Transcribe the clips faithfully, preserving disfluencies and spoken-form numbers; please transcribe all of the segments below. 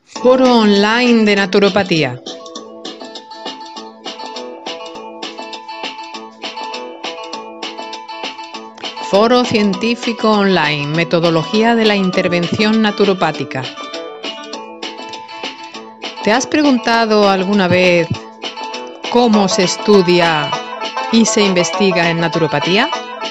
Foro online de naturopatía. Foro científico online, metodología de la intervención naturopática. ¿Te has preguntado alguna vez cómo se estudia y se investiga en naturopatía?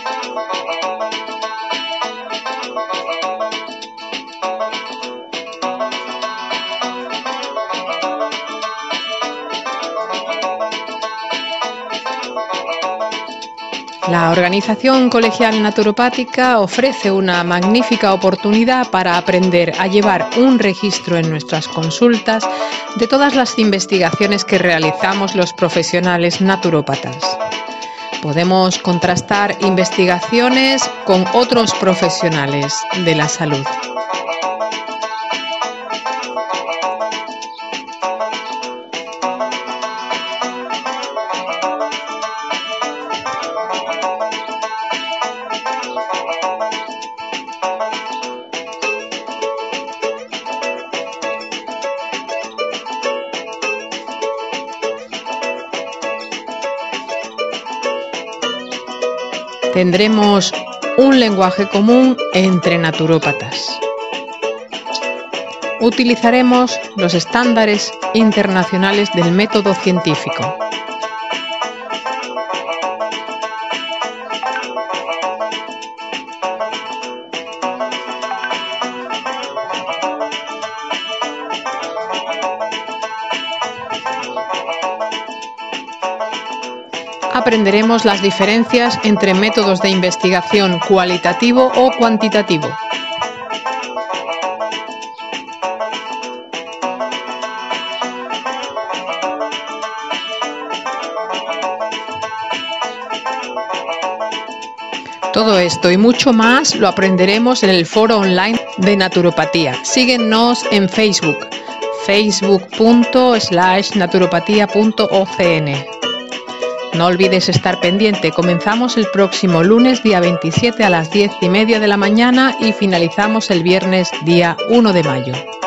La Organización Colegial Naturopática ofrece una magnífica oportunidad para aprender a llevar un registro en nuestras consultas de todas las investigaciones que realizamos los profesionales naturópatas. Podemos contrastar investigaciones con otros profesionales de la salud. Tendremos un lenguaje común entre naturópatas. Utilizaremos los estándares internacionales del método científico. Aprenderemos las diferencias entre métodos de investigación cualitativo o cuantitativo. Todo esto y mucho más lo aprenderemos en el foro online de naturopatía. Síguenos en Facebook, facebook punto slash naturopatía punto o c n. No olvides estar pendiente, comenzamos el próximo lunes día veintisiete a las diez y media de la mañana y finalizamos el viernes día uno de mayo.